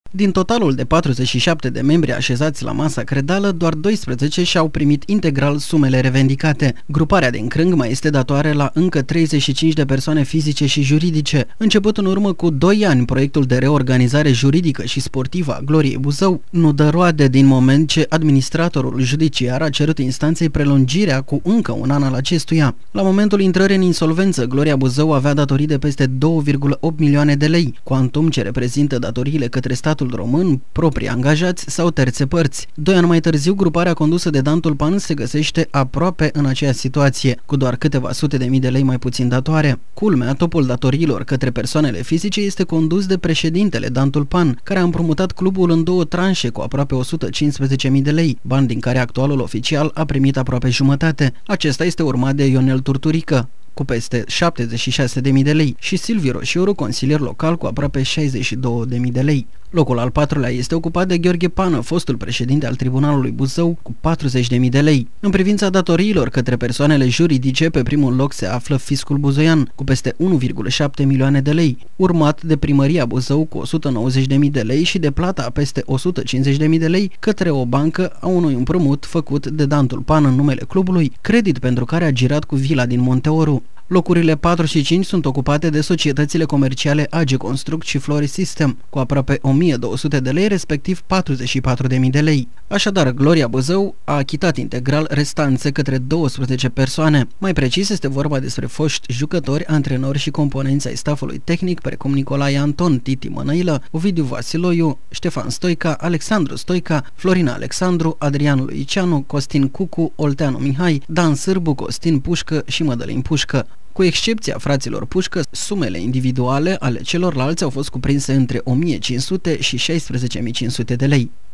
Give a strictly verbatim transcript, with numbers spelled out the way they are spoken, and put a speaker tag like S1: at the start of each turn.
S1: Din totalul de patruzeci și șapte de membri așezați la masa credală, doar doisprezece și-au primit integral sumele revendicate. Gruparea din Crâng mai este datoare la încă treizeci și cinci de persoane fizice și juridice. Început în urmă cu doi ani, proiectul de reorganizare juridică și sportivă a Gloriei Buzău nu dă roade din moment ce administratorul judiciar a cerut instanței prelungirea cu încă un an al acestuia. La momentul intrării în insolvență, Gloria Buzău avea datorii de peste două virgulă opt milioane de lei, cuantum ce reprezintă datoriile către statul român, proprii angajați sau terțe părți. Doi ani mai târziu, gruparea condusă de Dan Tulpan se găsește aproape în aceeași situație, cu doar câteva sute de mii de lei mai puțin datoare. Culmea, topul datoriilor către persoanele fizice este condus de președintele Dan Tulpan, care a împrumutat clubul în două tranșe cu aproape o sută cincisprezece mii de lei, bani din care actualul oficial a primit aproape jumătate. Acesta este urmat de Ionel Turturică, cu peste șaptezeci și șase de mii de lei, și Silviu Roșioru, consilier local, cu aproape șaizeci și două de mii de lei. Locul al patrulea este ocupat de Gheorghe Pană, fostul președinte al Tribunalului Buzău, cu patruzeci de mii de lei. În privința datoriilor către persoanele juridice, pe primul loc se află Fiscul Buzoian, cu peste unu virgulă șapte milioane de lei, urmat de Primăria Buzău cu o sută nouăzeci de mii de lei și de plata a peste o sută cincizeci de mii de lei către o bancă a unui împrumut făcut de Dan Tulpan în numele clubului, credit pentru care a girat cu vila din Monteoru. Locurile patru și cinci sunt ocupate de societățile comerciale A G Construct și Flori System, cu aproape o mie două sute de lei, respectiv patruzeci și patru de mii de lei. Așadar, Gloria Buzău a achitat integral restanțe către douăsprezece persoane. Mai precis, este vorba despre foști jucători, antrenori și componenți ai staffului tehnic, precum Nicolae Anton, Titi Mănăilă, Ovidiu Vasiloiu, Ștefan Stoica, Alexandru Stoica, Florina Alexandru, Adrian Luicianu, Costin Cucu, Olteanu Mihai, Dan Sârbu, Costin Pușcă și Mădălin Pușcă. Cu excepția fraților Pușcă, sumele individuale ale celorlalți au fost cuprinse între o mie cinci sute și șaisprezece mii cinci sute de lei.